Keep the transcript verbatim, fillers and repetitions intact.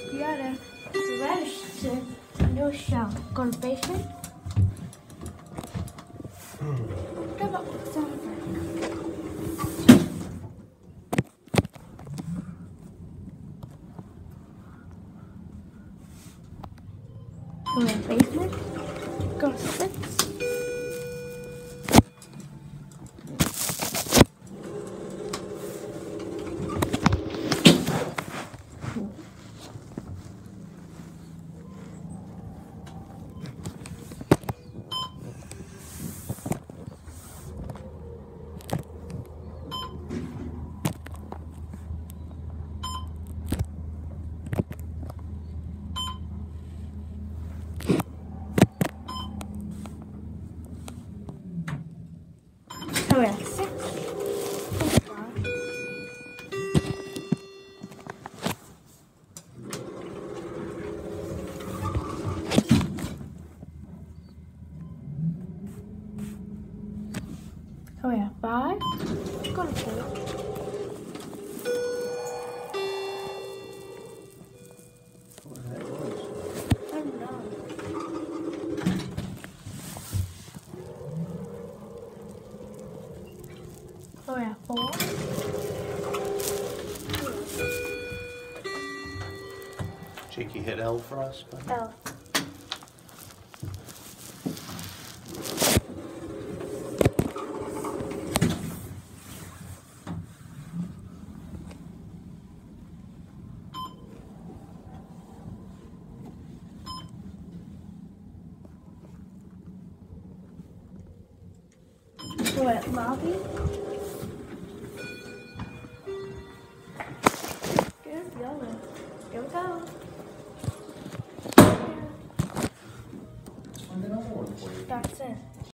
You gotta register your show. Go to basement. What about sound? Go to basement. Go to six. Oh yeah, six. Oh yeah, five. Go to four. I don't know. Oh yeah, four. Jakey, hit L for us. Buddy. L. What, lobby? Good, yellow. Here we go. Find another one for you. That's it.